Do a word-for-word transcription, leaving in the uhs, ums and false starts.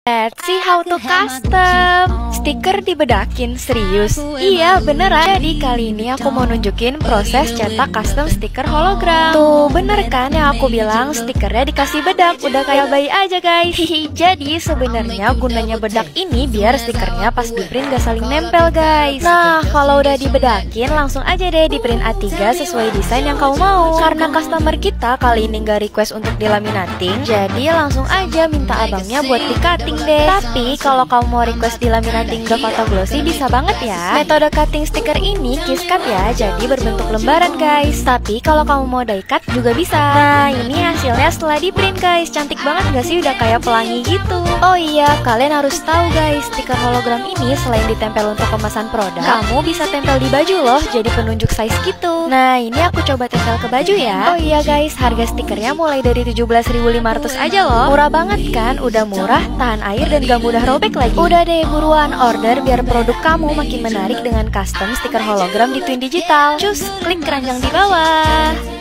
Let's see how to custom stiker dibedakin, serius? Iya beneran. Jadi kali ini aku mau nunjukin proses cetak custom stiker hologram. Tuh bener kan yang aku bilang, stikernya dikasih bedak, udah kayak bayi aja guys. Hihi. Jadi sebenarnya gunanya bedak ini biar stikernya pas di print gak saling nempel guys. Nah kalau udah dibedakin langsung aja deh di print A tiga sesuai desain yang kamu mau. Karena customer kita kali ini gak request untuk dilaminating, jadi langsung aja minta abangnya buat di cutting deh. Tapi kalau kamu mau request dilaminating the photo glossy bisa banget ya. Metode cutting stiker ini kiss cut ya, jadi berbentuk lembaran guys. Tapi kalau kamu mau die cut juga bisa. Nah ini hasilnya setelah di print guys. Cantik banget gak sih, udah kayak pelangi gitu. Oh iya kalian harus tahu guys, stiker hologram ini selain ditempel untuk kemasan produk, kamu bisa tempel di baju loh, jadi penunjuk size gitu. Nah ini aku coba tempel ke baju ya. Oh iya guys, harga stikernya mulai dari tujuh belas ribu lima ratus aja loh. Murah banget kan, udah murah, tahan air dan gak mudah robek lagi. Udah deh buruan order biar produk kamu makin menarik dengan custom stiker hologram di Twin Digital. Cus, klik keranjang di bawah.